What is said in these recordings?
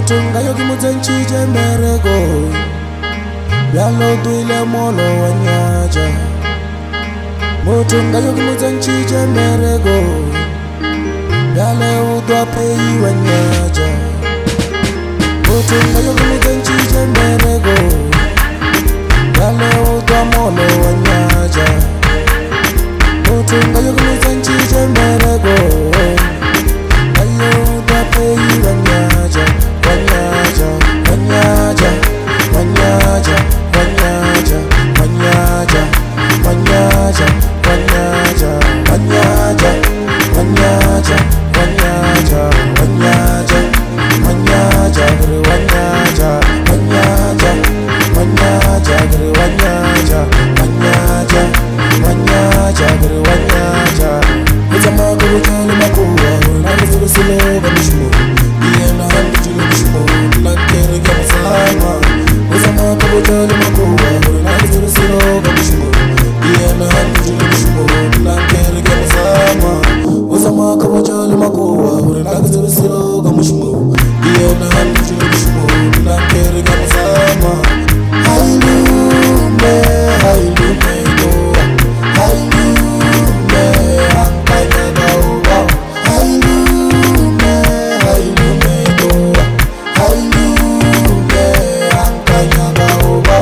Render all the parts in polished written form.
Motunga yogi muzenchi jemerego Yalo duile molo wanyaja Motunga yogi muzenchi jemerego Yale udwa peyi wanyaja Motunga yogi muzenchi jemerego Yale udwa molo wanyaja Motunga yogi muzenchi jemerego Yale udwa peyi wanyaja Wanyaja, wanyaja, wanyaja, wanyaja, wanyaja, wanyaja, wanyaja, wanyaja, wanyaja, wanyaja, wanyaja, wanyaja, wanyaja, wanyaja, wanyaja, wanyaja, wanyaja, wanyaja, wanyaja. Uzama kubutani makuwa, unanifuku silo bamishumo. Iyena handi jule bishumo, nakere kama sama. Uzama kubutani makuwa, unanifuku silo bamishumo. Iyena handi jule bishumo, nakere kama sama. Uzama kubutani makuwa, unanifuku silo bamishumo. Iyena handi jule bishumo, nakere kama sama. Hailume, hailume doa, hailume angkanya gauba, hailume, hailume doa, hailume angkanya gauba,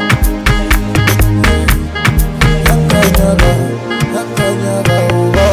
angkanya gauba.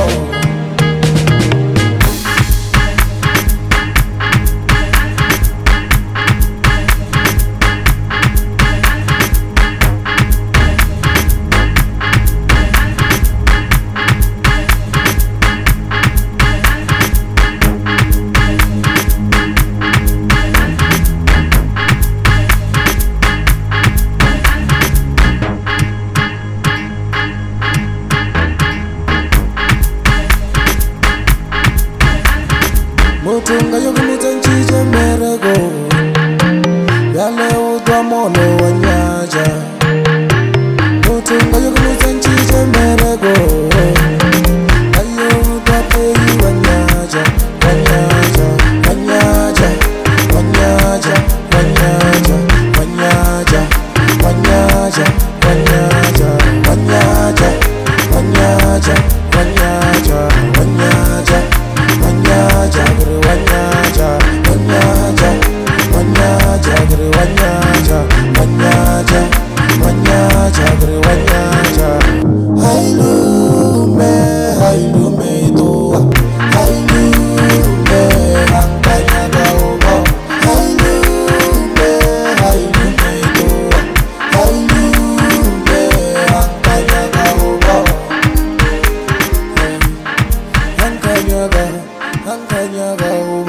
Motunga yogi muzenchi jemerego Yale udwa molo wanyaja Motunga yogi muzenchi jemerego Yale udwa peyi wanyaja Wanyaja, wanyaja, wanyaja, wanyaja, wanyaja, wanyaja, wanyaja, wanyaja, wanyaja, wanyaja, wanyaja, wanyaja, guru wanyaja, wanyaja, wanyaja, guru wanyaja, wanyaja, wanyaja, guru wanyaja. Hailume, hailume doa, hailume angkanya gauba, hailume, hailume doa, hailume angkanya gauba. Angkanya gauba.